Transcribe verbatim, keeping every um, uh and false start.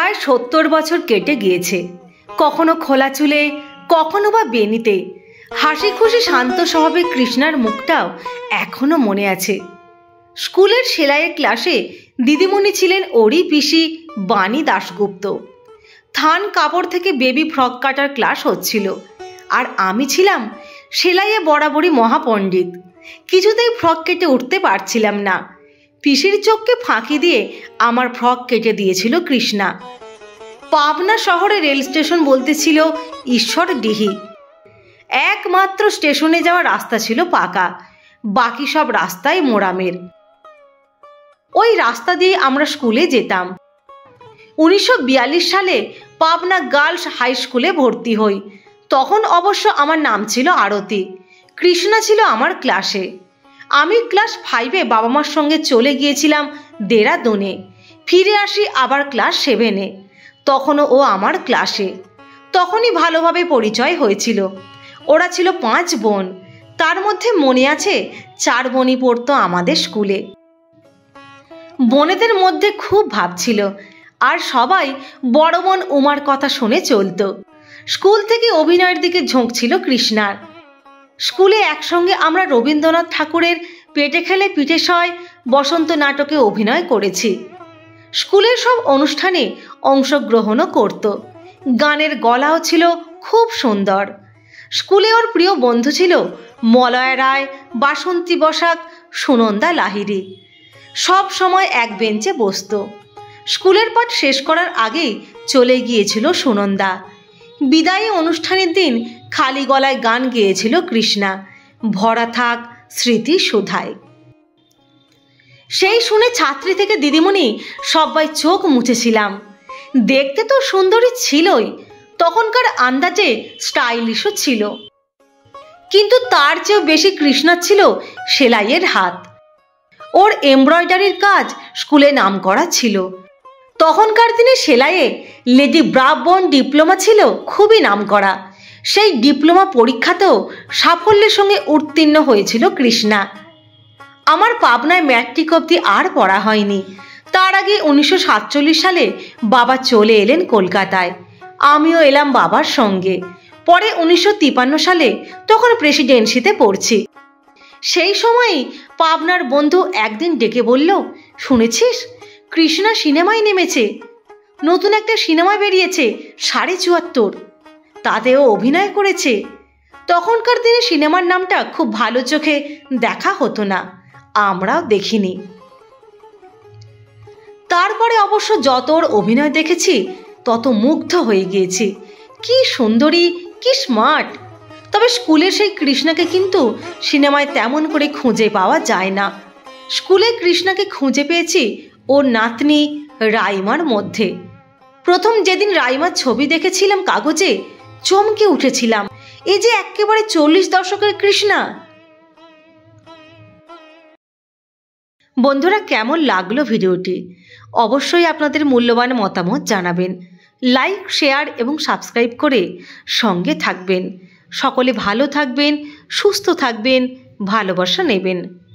প্রায় সত্তর বছর কেটে গিয়েছে। কখনো খোলা চুলে, কখনো বা বেনিতে হাসি খুশি শান্ত স্বভাবের কৃষ্ণার মুখটাও এখনো মনে আছে। স্কুলের সেলাইয়ের ক্লাসে দিদিমণি ছিলেন ওরই পিসি বাণী দাশগুপ্ত। থান কাপড় থেকে বেবি ফ্রক কাটার ক্লাস হচ্ছিল, আর আমি ছিলাম সেলাইয়ে বরাবরই মহাপণ্ডিত। কিছুতেই ফ্রক কেটে উঠতে পারছিলাম না। পিসির চোখকে ফাঁকি দিয়ে আমার ফ্রক কেটে দিয়েছিল কৃষ্ণা। পাবনা শহরে রেল স্টেশন বলতে ছিল ঈশ্বরডিহি। একমাত্র স্টেশনে যাওয়ার রাস্তা ছিল পাকা, বাকি সব রাস্তাই মোরামের। ওই রাস্তা দিয়ে আমরা স্কুলে যেতাম। উনিশশো বিয়াল্লিশ সালে পাবনা গার্লস হাই স্কুলে ভর্তি হই। তখন অবশ্য আমার নাম ছিল আরতি, কৃষ্ণা ছিল আমার ক্লাসে। আমি ক্লাস ফাইভে বাবা মার সঙ্গে চলে গিয়েছিলাম দেরাদুনে, ফিরে আসি আবার ক্লাস সেভেনে। তখনও ও আমার ক্লাসে। তখনই ভালোভাবে পরিচয় হয়েছিল। ওরা ছিল পাঁচ বোন, তার মধ্যে মনে আছে চার বোনই পড়তো আমাদের স্কুলে। বোনেদের মধ্যে খুব ভাব ছিল, আর সবাই বড় বোন উমার কথা শুনে চলত। স্কুল থেকে অভিনয়ের দিকে ঝোঁক ছিল কৃষ্ণার। স্কুলে একসঙ্গে আমরা রবীন্দ্রনাথ ঠাকুরের পেটে খেলে পিঠে সয় বসন্ত নাটকে অভিনয় করেছি। স্কুলের সব অনুষ্ঠানে অংশগ্রহণও করত। গানের গলাও ছিল খুব সুন্দর। স্কুলে ওর প্রিয় বন্ধু ছিল মলয়া রায়, বাসন্তী বসাক, সুনন্দা লাহিড়ী। সব সময় এক বেঞ্চে বসত। স্কুলের পাঠ শেষ করার আগেই চলে গিয়েছিল সুনন্দা। বিদায়ী অনুষ্ঠানের দিন খালি গলায় গান গেয়েছিল কৃষ্ণা, ভরা থাক স্মৃতি সুধায়। সেই শুনে ছাত্রী থেকে দিদিমণি সবাই চোখ মুছেছিলাম। দেখতে তো সুন্দরী ছিলই, তখনকার আন্দাজে স্টাইলিশও ছিল। কিন্তু তার চেয়েও বেশি কৃষ্ণার ছিল সেলাইয়ের হাত। ওর এমব্রয়ডারির কাজ স্কুলে নাম করা ছিল। তখনকার দিনে সেলাইয়ে লেডি ব্রাবোন ডিপ্লোমা ছিল খুবই নাম করা। সেই ডিপ্লোমা পরীক্ষাতেও সাফল্যের সঙ্গে উত্তীর্ণ হয়েছিল কৃষ্ণা। আমার পাবনায় ম্যাট্রিক অবধি আর পড়া হয়নি। তার আগে উনিশশো সাতচল্লিশ সালে বাবা চলে এলেন কলকাতায়। আমিও এলাম বাবার সঙ্গে। পরে উনিশশো তিপান্ন সালে তখন প্রেসিডেন্সিতে পড়ছি। সেই সময়ই পাবনার বন্ধু একদিন ডেকে বলল, শুনেছিস কৃষ্ণা সিনেমায় নেমেছে? নতুন একটা সিনেমা বেরিয়েছে সাড়ে চুয়াত্তর, তাতেও অভিনয় করেছে। তখনকার দিনে সিনেমার নামটা খুব ভালো চোখে দেখা হতো না, আমরাও দেখিনি। তারপরে অবশ্য যত ওর অভিনয় দেখেছি তত মুগ্ধ হয়ে গিয়েছি। কি সুন্দরী, কি স্মার্ট। তবে স্কুলের সেই কৃষ্ণাকে কিন্তু সিনেমায় তেমন করে খুঁজে পাওয়া যায় না। স্কুলে কৃষ্ণাকে খুঁজে পেয়েছি ওর নাতনি রাইমার মধ্যে। প্রথম যেদিন রাইমার ছবি দেখেছিলাম কাগজে, চমকে উঠেছিলাম, এই যে একেবারে চল্লিশ দশকের কৃষ্ণা। বন্ধুরা, কেমন লাগলো ভিডিওটি? অবশ্যই আপনাদের মূল্যবান মতামত জানাবেন। লাইক, শেয়ার এবং সাবস্ক্রাইব করে সঙ্গে থাকবেন। সকলে ভালো থাকবেন, সুস্থ থাকবেন, ভালোবাসা নেবেন।